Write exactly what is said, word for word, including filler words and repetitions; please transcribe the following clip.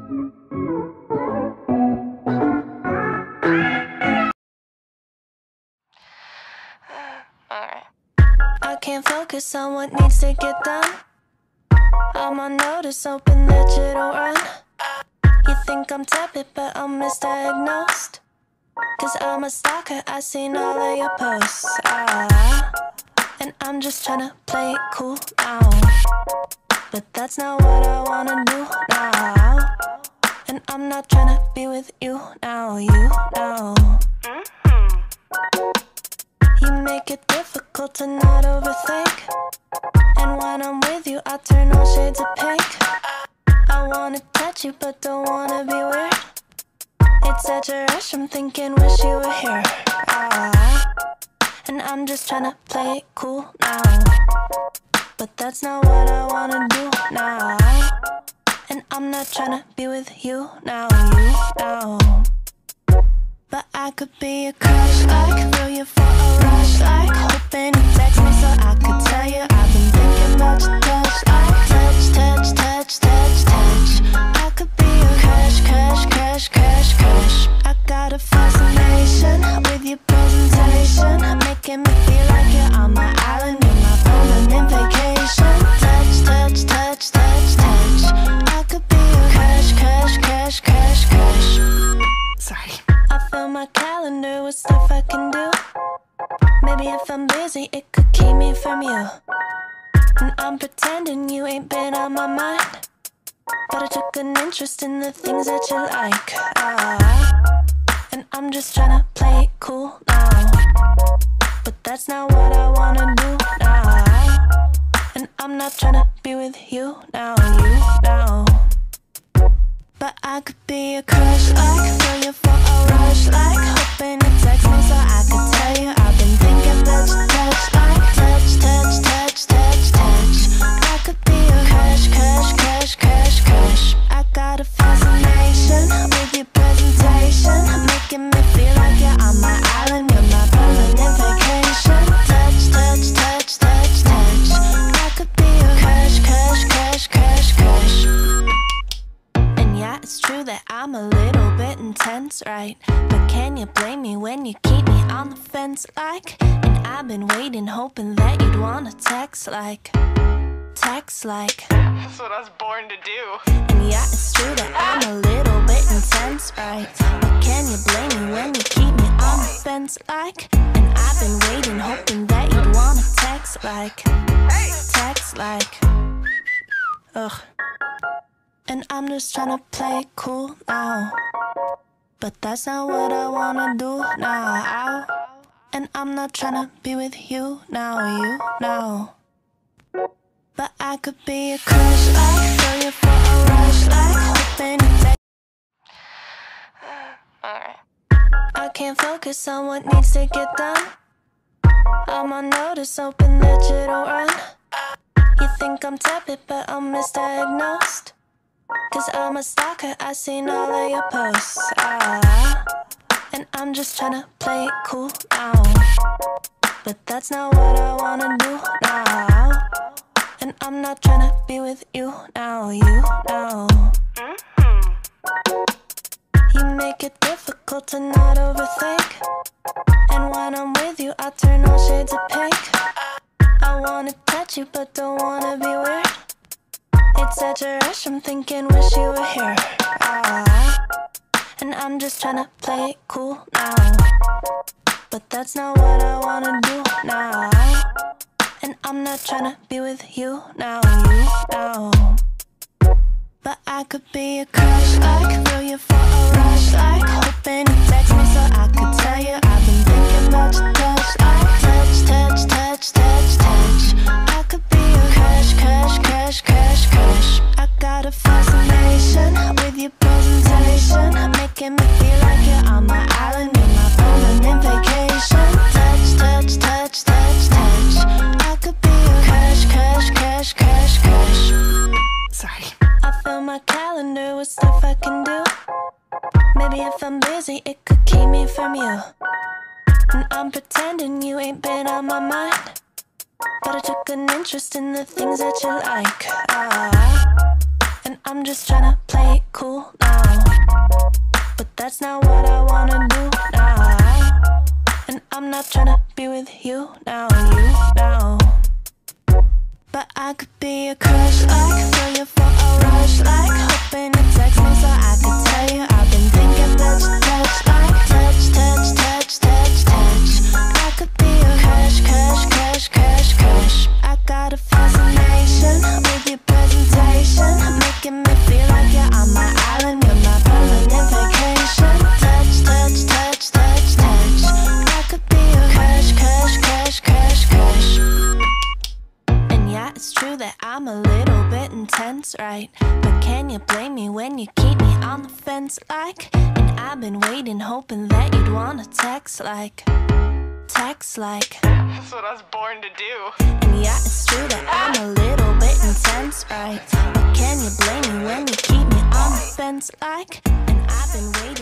I can't focus on what needs to get done. I'm on notice, hoping that you don't run. You think I'm tepid, but I'm misdiagnosed. Cause I'm a stalker, I seen all of your posts. Ah, and I'm just tryna play it cool now. But that's not what I wanna do now. And I'm not tryna be with you now, you know. You make it difficult to not overthink. And when I'm with you, I turn all shades of pink. I wanna touch you, but don't wanna be weird. It's such a rush, I'm thinking, wish you were here. Ah, and I'm just tryna play it cool now. But that's not what I wanna do now. And I'm not tryna be with you now, you know. But I could be a crush, like throw you for a rush, like hoping you text me so I could tell you I've been thinking about your touch, like touch, touch, touch, touch, touch. I could be a crush, crush, crush, crush, crush. I got a fascination with your presentation, making me feel like you're on my island, you're my permanent vacation. Touch, touch, touch, touch, touch. I could be a crush, crush, crush, crush, crush. Sorry. I fill my calendar with stuff I can do. Maybe if I'm busy, it could keep me from you. And I'm pretending you ain't been on my mind, but I took an interest in the things that you like. Ah, and I'm just tryna play it cool now. But that's not what I wanna do now. And I'm not tryna be with you now, you know. But I could be a crush, like throw you for a rush, like hoping you text me so I could tell you I've been thinking about your touch, like touch, touch, touch, touch, touch. I could be a crush, crush, crush, crush, crush. I got a fascination with your presentation, making me feel like you're on my island, you're my permanent vacation. Touch, touch, touch, touch, touch. I could be a crush, crush, crush, crush, crush. Yeah, it's true that I'm a little bit intense, right? But can you blame me when you keep me on the fence, like? And I've been waiting, hoping that you'd wanna text, like Text, like That's what I was born to do. And yeah, it's true that I'm a little bit intense, right? But can you blame me when you keep me on the fence, like? And I've been waiting, hoping that you'd wanna text, like Text, like Ugh. And I'm just tryna play it cool now. But that's not what I wanna do now. And I'm not tryna be with you now, you know. But I could be a crush, like throw you for a rush, like hoping you take. Alright. I can't focus on what needs to get done. I'm on notice, hoping that you don't run. You think I'm tepid, but I'm misdiagnosed. Cause I'm a stalker, I seen all of your posts. Ah, and I'm just tryna play it cool now. But that's not what I wanna do now. And I'm not tryna be with you now, you know. You make it difficult to not overthink. And when I'm with you, I turn all shades of pink. I wanna touch you, but don't wanna be weird. It's such a rush, I'm thinking, wish you were here. Ah, and I'm just tryna play it cool now. But that's not what I wanna do now. And I'm not tryna be with you now, you know. But I could be a crush, like throw you for a rush, like hoping you text me so I could tell you I've been thinking about your touch, like touch, touch, touch, touch, touch. I could be a crush, crush, crush, crush, crush. I got a fascination with your presentation, making me feel like you're on my island, you're my permanent vacation. Touch, touch, touch, touch, touch. I could be a crush, crush, crush, crush, crush. Sorry. I fill my calendar with stuff I can do. Maybe if I'm busy, it could keep me from you. And I'm pretending you ain't been on my mind, but I took an interest in the things that you like. Ah, And I'm just tryna play it cool now, but that's not what I wanna do now. And I'm not tryna be with you now, you now. But I could be a crush like, feel you for a rush like, hoping you text me so I could tell you I've been thinking that you touch like, touch, touch, touch, touch, touch. I could be a crush, crush, crush, crush, crush. I got a fascination with your presentation, making me feel like you're on my island, you're my permanent vacation. Touch, touch, touch, touch, touch. I could be a crush, crush, crush, crush, crush. And yeah, it's true that I'm a little bit intense, right? But can you blame me when you keep me on the fence like? And I've been waiting, hoping that you'd wanna text like, text like. That's what I was born to do. And yeah, it's true that I'm a little bit intense, right? But can you blame me when you keep me on the fence like? And I've been waiting.